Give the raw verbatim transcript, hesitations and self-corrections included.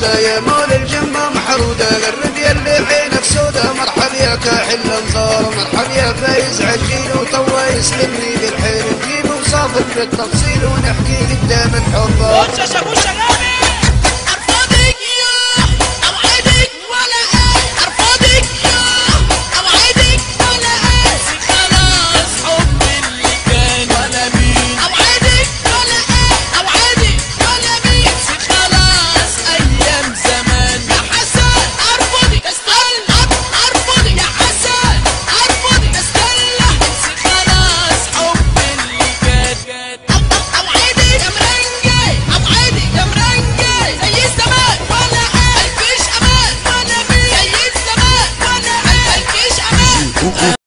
محروده يا مول الجمه محروده غرد يا اللي عينك سودا مرحب يا كاحل الانصار مرحب يا فايز عجيل وتوا يسلمني بالحيل نجيب وصافر بالتفصيل ونحكي قدام الحضار.